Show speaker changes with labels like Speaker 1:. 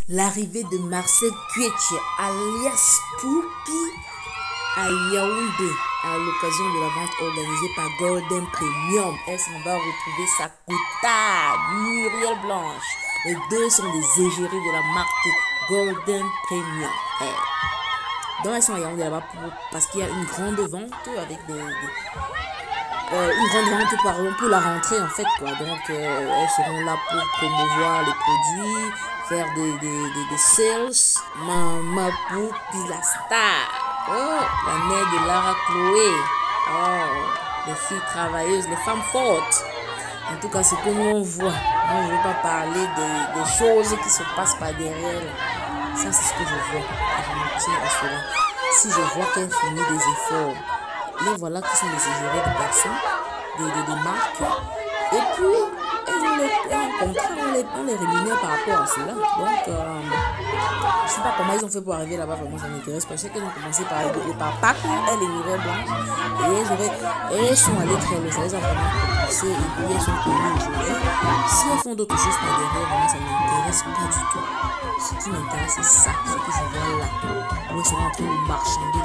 Speaker 1: L'arrivée de Marcel Cueche, alias Poupi, à Yaoundé, à l'occasion de la vente organisée par Golden Premium. Elle s'en va retrouver sa coutade, Muriel Blanche. Les deux sont des égéries de la marque Golden Premium. Donc elles sont à Yaoundé là-bas parce qu'il y a une grande vente avec une grande vente pour la rentrée en fait quoi. Donc elles seront là pour promouvoir les produits, faire des sales. Mama Poupi la star, la mère de Lara Chloé, les filles travailleuses, les femmes fortes. En tout cas, c'est que nous on voit. Moi, je ne veux pas parler des choses qui se passent par derrière. Ça, c'est ce que je vois. Et je me tiens à cela. Si je vois qu'elle finit des efforts, les voilà qui sont les égérés de personnes, des marques. Et puis, elles ont un contrat, on les rémunère par rapport à cela. Donc, je ne sais pas comment ils ont fait pour arriver là-bas, vraiment ça m'intéresse pas. Je sais qu'elles ont commencé par Paco, elle est Muriel Blanche. Et elles sont allées très loin, ça les a vraiment propulsées. Et puis elles sont connues aujourd'hui. Si elles font d'autres choses par derrière, vraiment ça ne m'intéresse pas du tout. Ce qui m'intéresse, c'est ça, ce que je vois là. Où elles sont en train de marchander